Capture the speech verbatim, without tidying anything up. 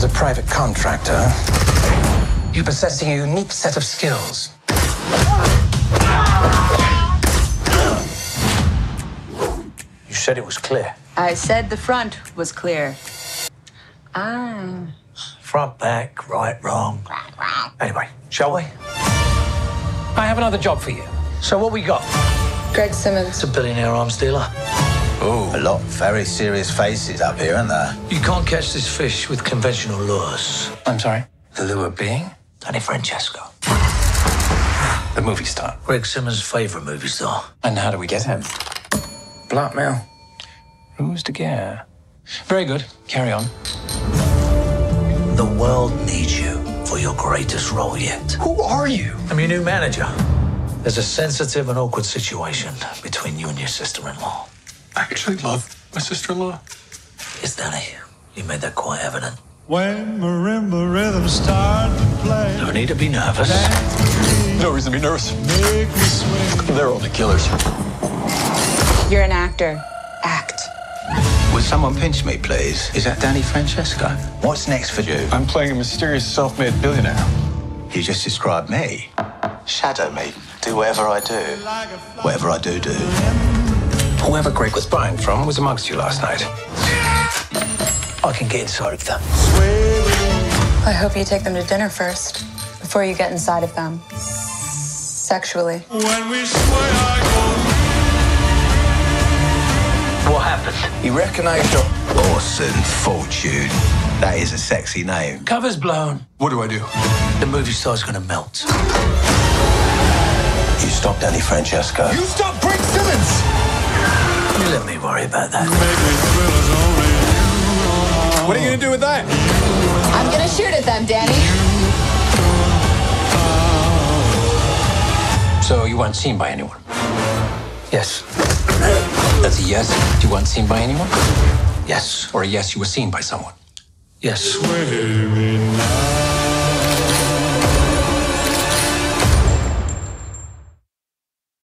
As a private contractor, you possess a unique set of skills. You said it was clear. I said the front was clear. Ah. Front, back, right, wrong. Anyway, shall we? I have another job for you. So what we got? Greg Simmons. It's a billionaire arms dealer. Oh, a lot of very serious faces up here, aren't there? You can't catch this fish with conventional lures. I'm sorry? The lure being? Danny Francesco. The movie star. Greg Simmons' favorite movie star. And how do we get him? Blackmail. Ruse to Guerre. Very good. Carry on. The world needs you for your greatest role yet. Who are you? I'm your new manager. There's a sensitive and awkward situation between you and your sister-in-law. I actually love my sister-in-law. Yes, Danny. You made that quite evident. When marimba rhythms start to play, No need to be nervous. No reason to be nervous. make me swing. They're only killers. You're an actor. Act. Would someone pinch me, please? Is that Danny Francesco? What's next for you? I'm playing a mysterious self-made billionaire. You just described me. Shadow me. Do whatever I do. Whatever I do, do. Whoever Greg was buying from was amongst you last night. I can get inside of them. I hope you take them to dinner first, before you get inside of them. Sexually. When we sway, I What happened? He recognised your Orson Fortune. That is a sexy name. Cover's blown. What do I do? The movie star's gonna melt. You stop Danny Francesco. You stop Greg Simmons! You let me worry about that. What are you gonna do with that? I'm gonna shoot at them, Danny. So you weren't seen by anyone? Yes. That's a yes. You weren't seen by anyone? Yes. Or a yes, you were seen by someone? Yes. sway me.